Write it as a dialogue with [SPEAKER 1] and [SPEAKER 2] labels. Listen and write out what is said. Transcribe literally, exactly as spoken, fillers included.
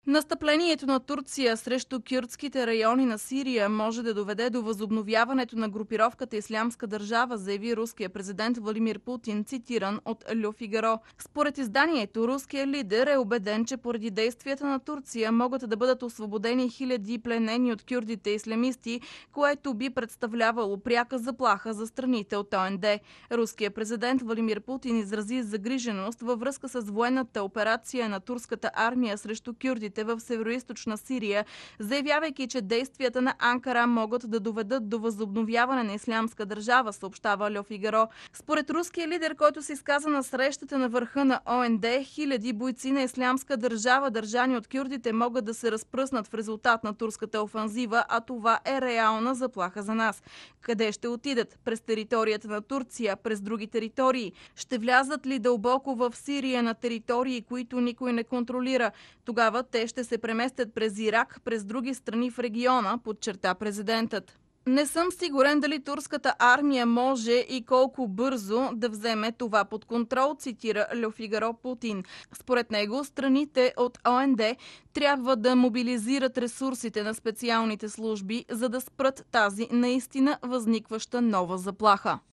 [SPEAKER 1] Настъплението на Турция срещу кюрдските райони на Сирия може да доведе до възобновяването на групировката Ислямска държава, заяви руския президент Владимир Путин, цитиран от Льо Фигаро. Според изданието, руският лидер е убеден, че поради действията на Турция могат да бъдат освободени хиляди пленени от кюрдите ислямисти, което би представлявало пряка заплаха за страните от О Н Д. Руският президент Владимир Путин изрази загриженост във връзка с военната операция на турската армия срещу кюрдите в североизточна Сирия, заявявайки, че действията на Анкара могат да доведат до възобновяване на Ислямска държава, съобщава Льо Фигаро. Според руския лидер, който се изказа на срещата на върха на О Н Д, хиляди бойци на Ислямска държава, държани от кюрдите, могат да се разпръснат в резултат на турската офанзива, а това е реална заплаха за нас. Къде ще отидат? През територията на Турция, през други територии? Ще влязат ли дълбоко в Сирия на територии, които никой не контролира? Тогава те ще се преместят през Ирак, през други страни в региона, подчерта президентът. Не съм сигурен дали турската армия може и колко бързо да вземе това под контрол, цитира Льо Фигаро Путин. Според него, страните от О Н Д трябва да мобилизират ресурсите на специалните служби, за да спрат тази наистина възникваща нова заплаха.